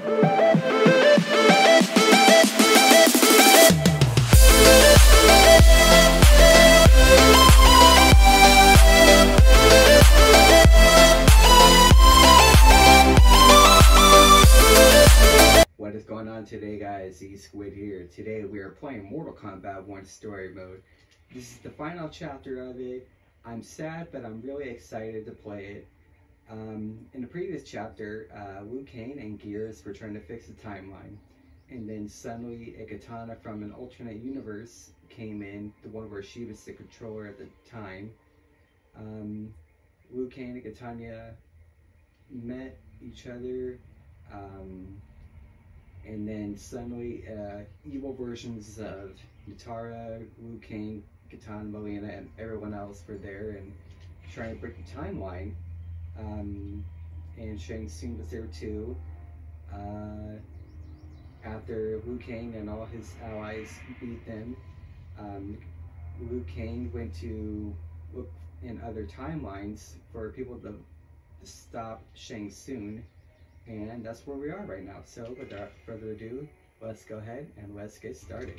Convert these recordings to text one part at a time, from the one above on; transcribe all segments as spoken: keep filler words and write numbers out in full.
What is going on today, guys? E Squid here. Today we are playing Mortal Kombat one story mode. This is the final chapter of it. I'm sad, but I'm really excited to play it. Um, in the previous chapter, uh, Liu Kang and Gears were trying to fix the timeline. And then suddenly a katana from an alternate universe came in, the one where she was the controller at the time. Um, Liu Kang and Katana met each other. Um, And then suddenly, uh, evil versions of Utara, Liu Kang, Katana, Melina, and everyone else were there and trying to break the timeline. Um, and Shang Tsung was there too. Uh, after Liu Kang and all his allies beat them, um, Liu Kang went to look in other timelines for people to, to stop Shang Tsung. And that's where we are right now. So without further ado, let's go ahead and let's get started.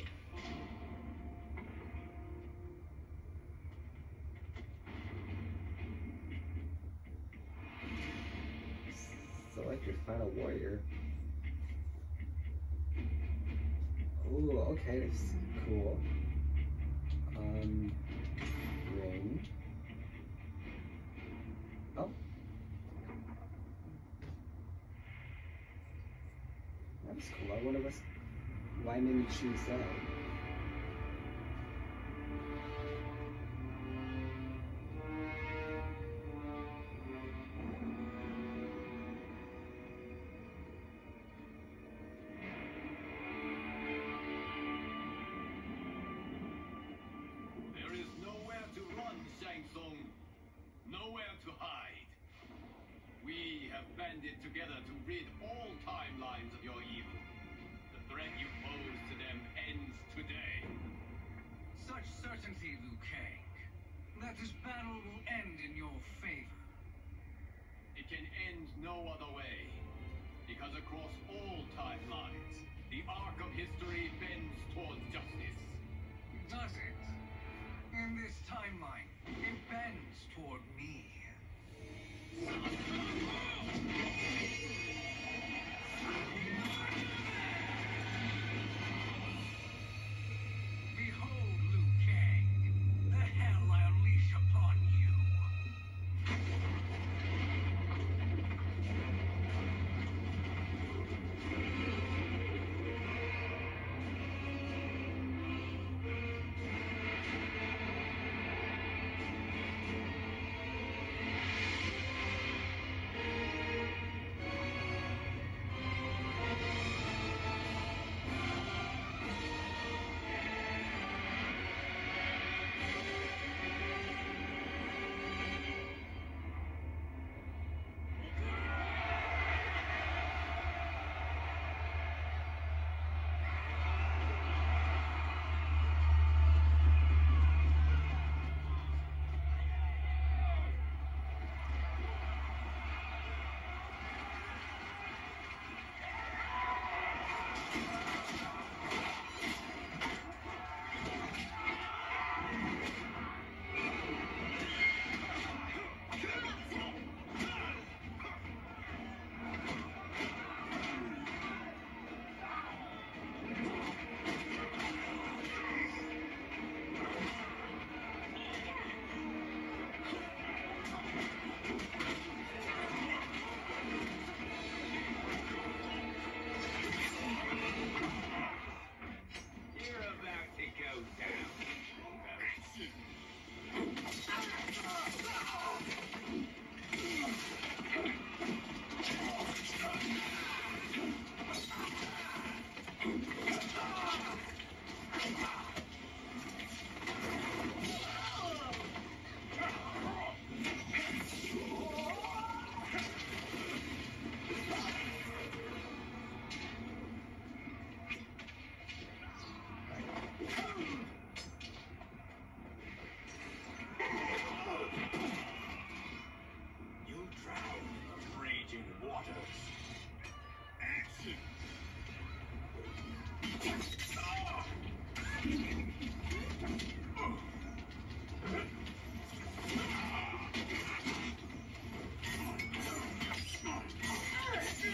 Select your final warrior. Ooh, okay, that's cool. Um, ring. Oh. That's cool. I wonder what's, why didn't you choose that? There is nowhere to run, Shang Tsung. Nowhere to hide. We have banded together to rid all timelines of your evil. The threat you pose to them ends today. Such certainty, Liu Kang, that this battle will end in your favor. It can end no other way, because across all timelines, the arc of history bends towards justice. Does it? In this timeline, it bends toward me. Behold, Liu Kang, the hell I unleash upon you.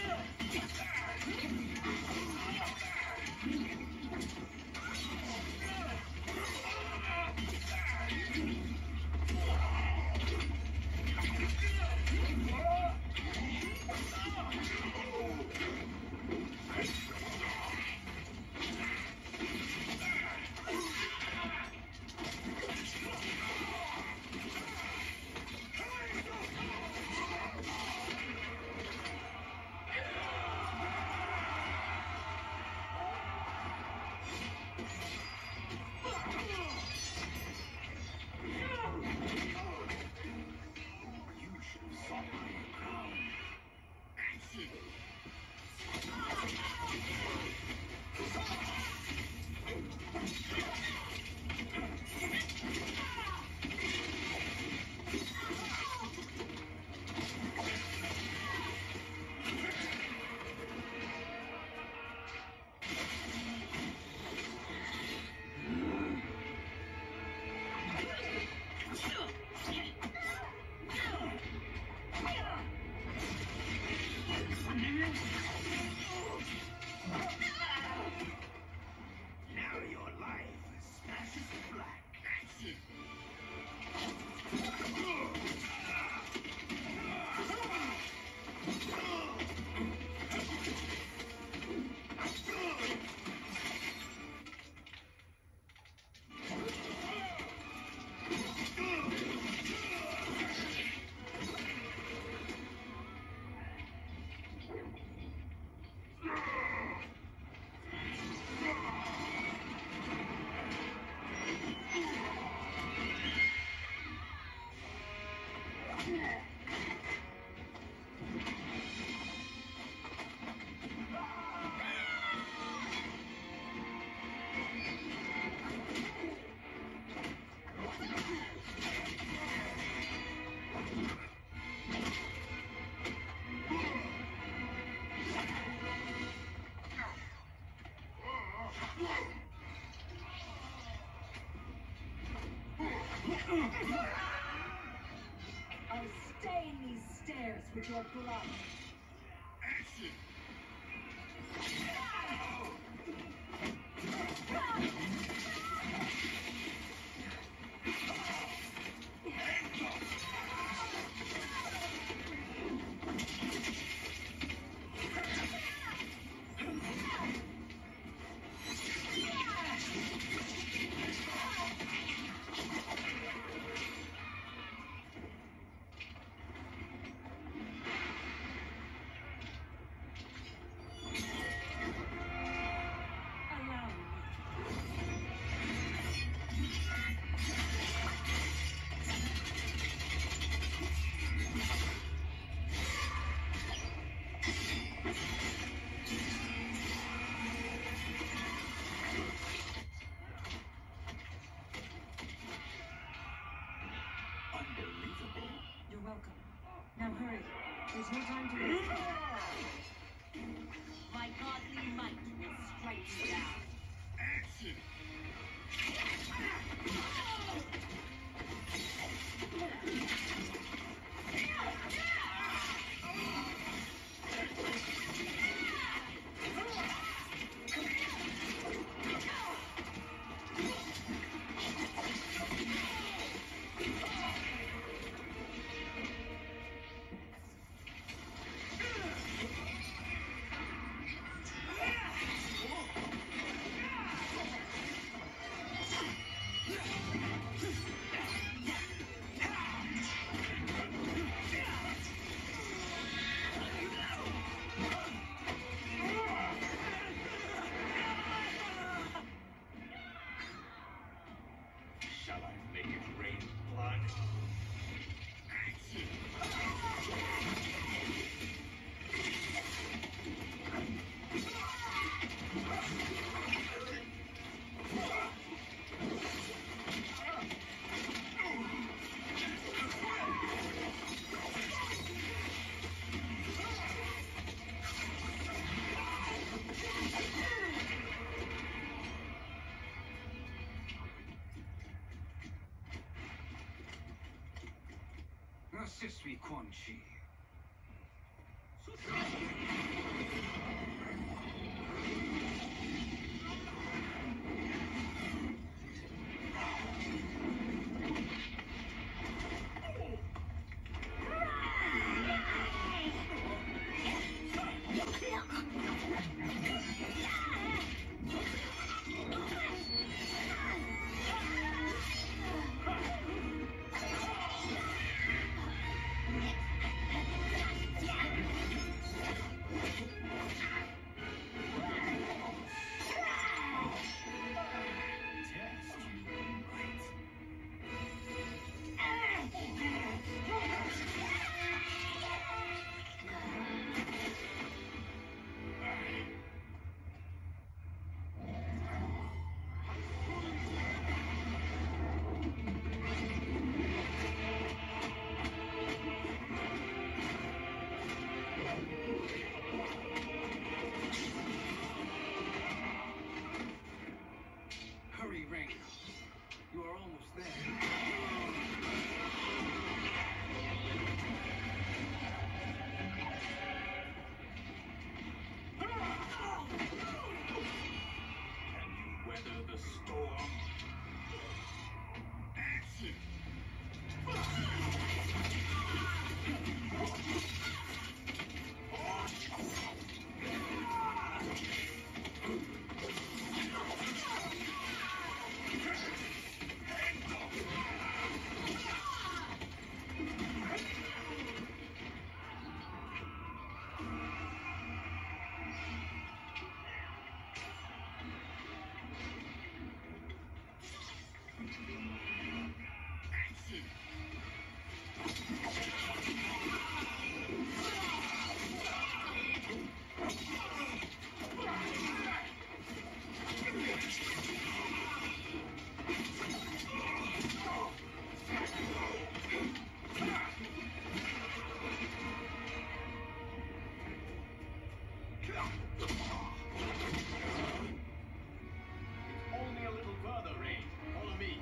I'll stain these stairs with your blood. Action! Now hurry. There's no time to waste. My godly might will strike you down. Action! Shall I make it rain blood? Action! Assist me, Quan Chi. the storm. Action! Only a little further, Rain. Follow me.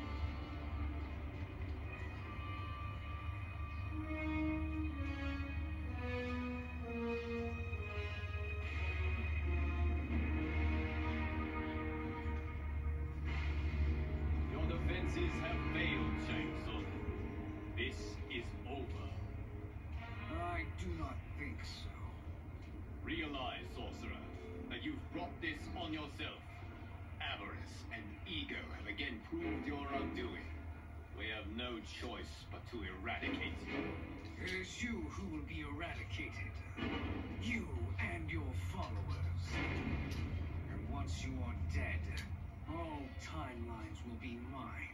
Your defenses have failed, Shang Tsung. This is over. I do not think so. Realize, sorcerer, that you've brought this on yourself. Avarice and ego have again proved your undoing. We have no choice but to eradicate you. It is you who will be eradicated. You and your followers. And once you are dead, all timelines will be mine.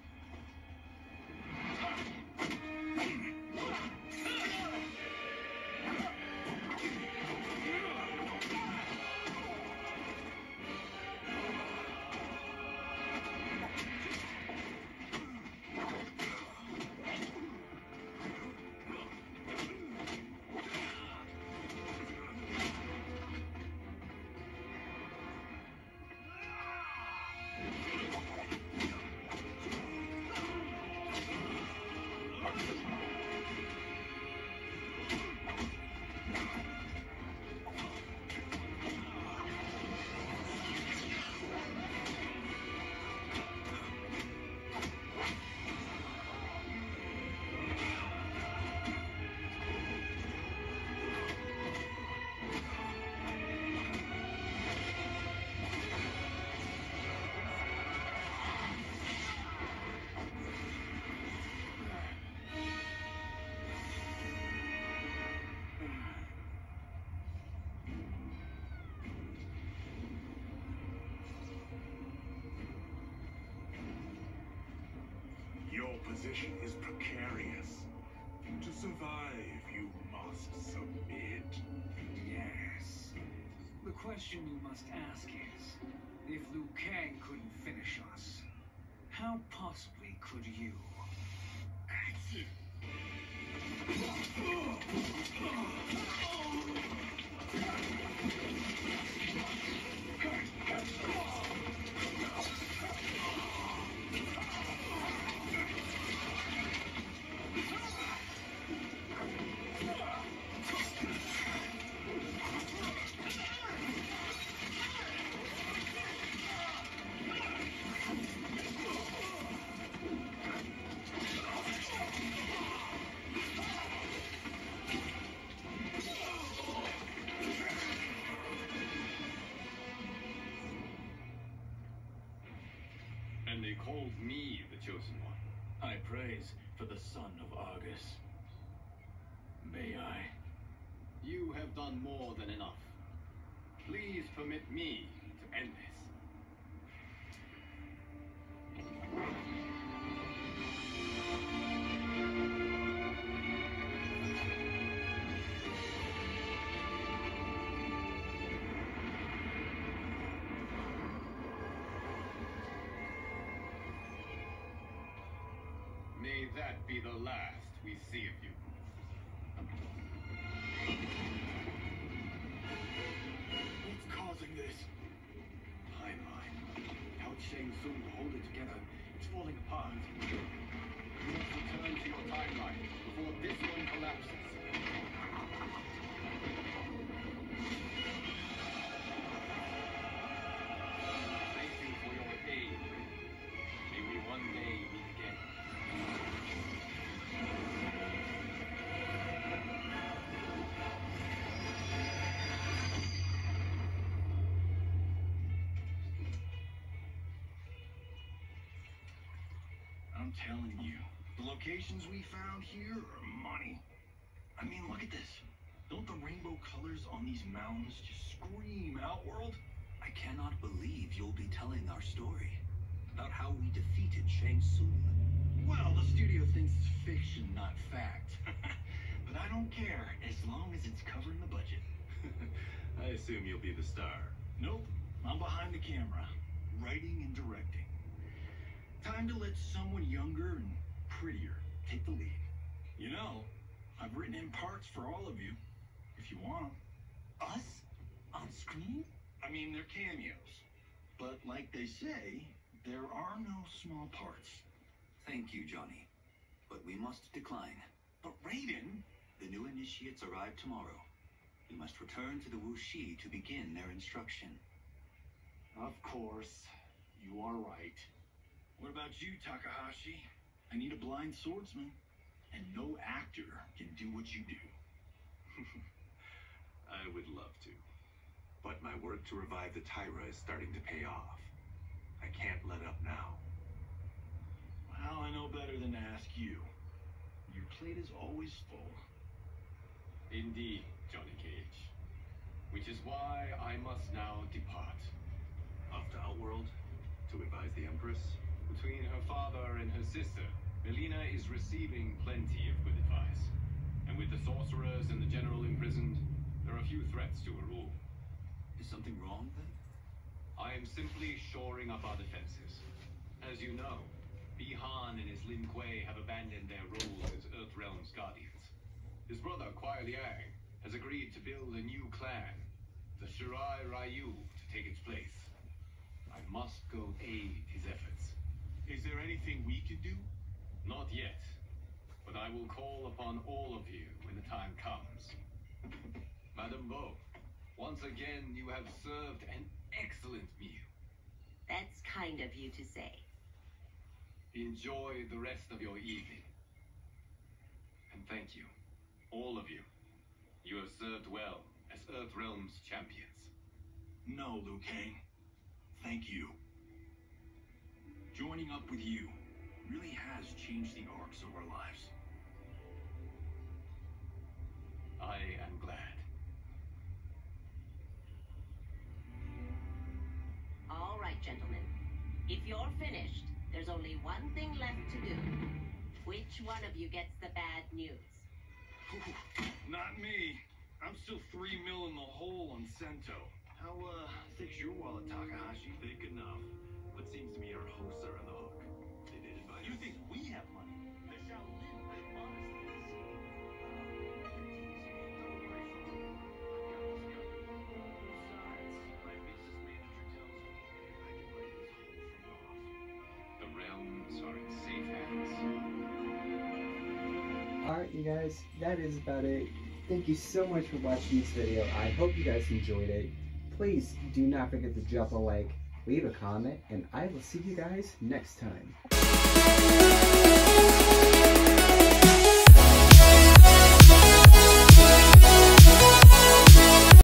Your position is precarious. To survive, you must submit. Yes. The question you must ask is, if Liu Kang couldn't finish us, how possibly could you? Action! And they called me the chosen one. I praise for the son of Argus. May I? You have done more than enough. Please permit me to end this. May that be the last we see of you. What's causing this? Timeline. Help Shang Tsung to hold it together. It's falling apart. You must return to your timeline before this one collapses. Thank you for your I'm telling you, the locations we found here are money. I mean, look at this. Don't the rainbow colors on these mountains just scream Outworld? I cannot believe you'll be telling our story about how we defeated Shang Tsung. Well, the studio thinks it's fiction, not fact. But I don't care, as long as it's covering the budget. I assume you'll be the star. Nope, I'm behind the camera, writing and directing. Time to let someone younger and prettier take the lead. You know, I've written in parts for all of you, if you want them. Us? On screen? I mean, they're cameos. But like they say, there are no small parts. Thank you, Johnny. But we must decline. But Raiden... The new initiates arrive tomorrow. We must return to the Wuxi to begin their instruction. Of course, you are right. What about you, Takahashi? I need a blind swordsman, and no actor can do what you do. I would love to. But my work to revive the Tyra is starting to pay off. I can't let up now. Well, I know better than to ask you. Your plate is always full. Indeed, Johnny Cage. Which is why I must now depart. Off to Outworld? To advise the Empress? Between her father and her sister, Melina is receiving plenty of good advice. And with the sorcerers and the general imprisoned, there are few threats to her rule. Is something wrong, then? I am simply shoring up our defenses. As you know, Bi-Han and his Lin Kuei have abandoned their roles as Earthrealm's guardians. His brother, Kuai Liang, has agreed to build a new clan, the Shirai Ryu, to take its place. I must go aid his efforts. Is there anything we can do? Not yet, but I will call upon all of you when the time comes. Madame Bo, once again you have served an excellent meal. That's kind of you to say. Enjoy the rest of your evening. And thank you, all of you. You have served well as Earthrealm's champions. No, Liu Kang. Thank you. Joining up with you really has changed the arcs of our lives. I am glad. All right, gentlemen. If you're finished, there's only one thing left to do. Which one of you gets the bad news? Not me. I'm still three mil in the hole on Sento. How, uh, thick's your wallet, Takahashi? Thick enough. But seems to me our hosts are on the hook. They did advise You us. think we have money? The Shaolin live honestly. Don't worry, Father. Besides, my business manager tells me I can write this whole thing off. The realms are in safe hands. Alright, you guys, that is about it. Thank you so much for watching this video. I hope you guys enjoyed it. Please do not forget to drop a like, leave a comment, and I will see you guys next time.